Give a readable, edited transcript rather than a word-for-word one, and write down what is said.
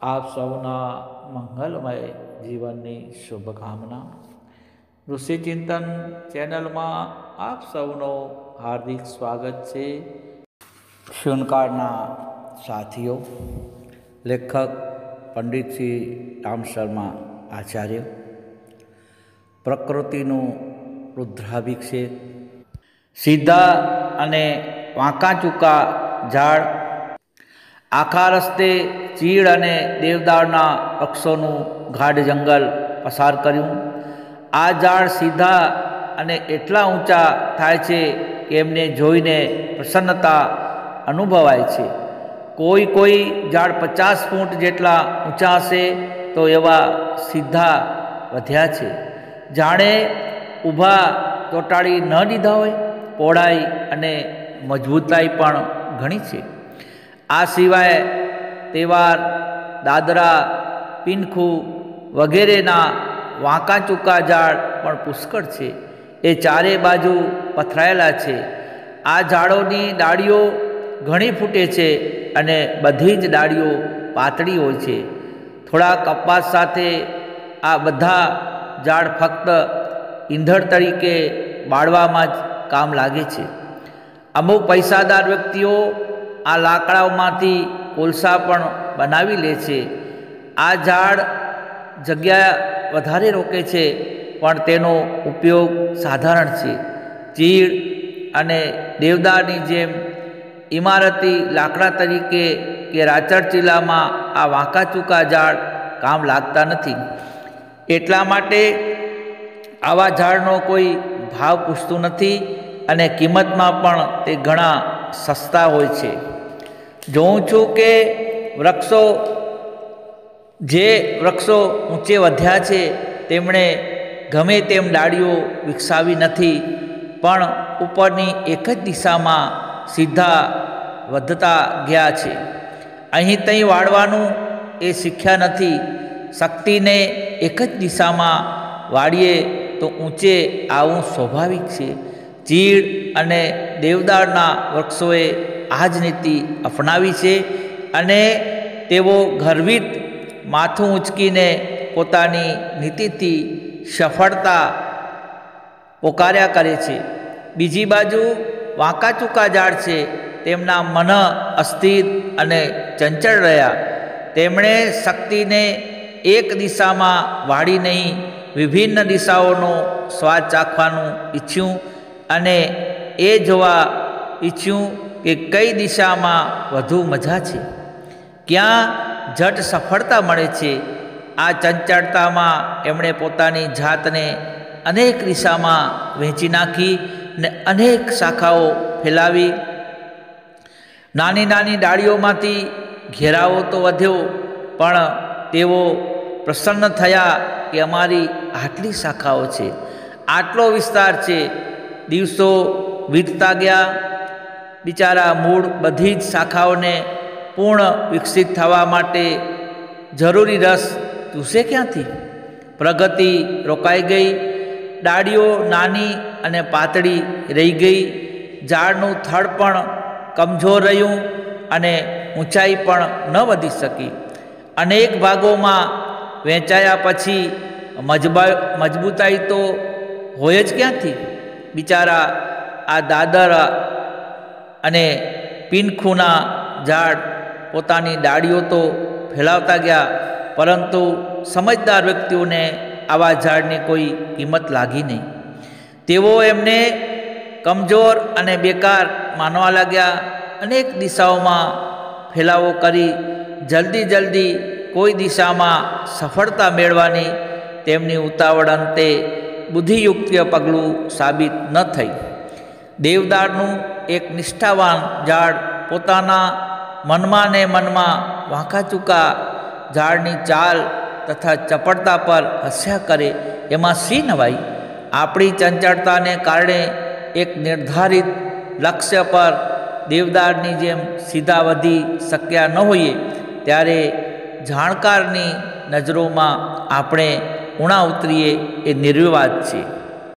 आप सौना मंगलमय जीवननी शुभकामना। ऋषि चिंतन चैनल में आप सौनो हार्दिक स्वागत है। शुनकारना साथियों, लेखक पंडित श्री राम शर्मा आचार्य। प्रकृतिनु रुद्राभिषेक। सीधा अने वांका चूका झाड़ आखा रस्ते चीड़ अने देवदारना वृक्षोनु गाढ़ जंगल पसार कर्युं। आ झाड़ सीधा अने एटला ऊंचा थाय छे के एमने जोईने प्रसन्नता अनुभवाय छे। कोई कोई झाड़ 50 फूट जेटला ऊंचा हशे तो एवा सीधा वध्या छे, जाणे ऊभा ચોટાડી न दीधा होय। पહોળાઈ अने मजबूताई पण घणी छे। आ सिवाय तेवार, दादरा, पीनखू वगैरेना वांका चूका झाड़ पण पुष्कळ छे। ए चारे बाजू पथरायेला छे। आ झाड़ोनी डाळीओ घणी फूटे छे अने बधी ज डाळीओ पातળી होय छे। थोड़ा कपास साथे आ बधा झाड़ फक्त ईंधण तरीके बाळवामां ज काम लागे छे। अमुक पैसादार व्यक्तिओ आ लाकडाओमांथी कोळसा पण बनावी ले छे। आ झाड़ जग्या वधारे रोके छे पण तेनो उपयोग साधारण छे। चीड़ अने देवदारनी जेम इमारती लाकड़ा तरीके के राचरचीलामां आ वांका चूका झाड़ काम लागता नथी। एटला माटे आवा झाड़नो कोई भाव पूछतुं नथी अने किंमतमां पण ते घणा सस्ता होय छे। जोऊं छुं के वृक्षो ऊंचे वध्या छे तेमणे गमे तेम डाळीओ विकसावी नथी, पण उपरनी एक ज दिशामां सीधा वधता गया छे। अहीं तहीं वाळवानुं ए शीख्या नथी। शक्तिने एक ज दिशामां वाळीए तो ऊंचे आवुं स्वाभाविक छे। चीड़ अने देवदारना वृक्षोए आ ज नीति अपनावी छे अने तेओ गर्वित माथुं ऊंचकीने पोतानी नीतिथी सफलता पोकार्या करे छे। बीजी बाजु वांका चूका झाड़ छे तेमना मन अस्थिर अने चंचल रह्या। तेमणे शक्तिने एक दिशामां वाળી नहीं विभिन्न दिशाओनो स्वाद चाखवानुं इच्छ्युं अने ए जोवा इच्छ्युं के कई दिशामां वधु मजा छे, क्यां झट सफलता मळे छे। आ चंचलतामां एमणे पोतानी जातने अनेक दिशामां वहेंची नाखी ने अनेक शाखाओ फैलावी। नानी नानी डाळीओमांथी घेरावो तो वध्यो पण तेओ प्रसन्न थया कि अमारी आटली शाखाओ छे, आटलो विस्तार छे। दिवसो वीतता गया। बिचारा मूळ बधी ज शाखाओने पूर्ण विकसित थवा माटे जरूरी रस चूसे क्यांथी? प्रगति रोकाई गई। डाळीओ नानी अने पातળી रही गई। झाड़नुं थड़ पण कमजोर रह्युं अने ऊंचाई पण न वधी शकी। अनेक भागोमां वहेंचाया पछी मजबूताई तो होय ज क्यांथी? बिचारा आ दादरा अने पीनखूना झाड़ पोतानी डाळीओ तो फैलावता गया, परंतु समझदार व्यक्तिओने आवा झाड़नी कोई किंमत लागी नहीं। तेओ एमने कमजोर अने बेकार मानवा लाग्या। अनेक दिशाओमां फैलावो करी जल्दी जल्दी कोई दिशामां सफलता मेळवવાની तेमनी उतावळ अंते बुद्धियुक्त पगलुं साबित न थई। देवदारनुं एक निष्ठावान झाड़ पोताना मनमा ने मनमा वांका चूका झाड़नी चाल तथा चपड़ता पर हस्या करे एमां शी नवाई? आपणी चंचलताने कारणे एक निर्धारित लक्ष्य पर देवदारनी जेम सीधा वधी शक्या न होईए त्यारे जाणकारनी नजरोमां आपणे ऊणा उतरीए ए निर्विवाद छे।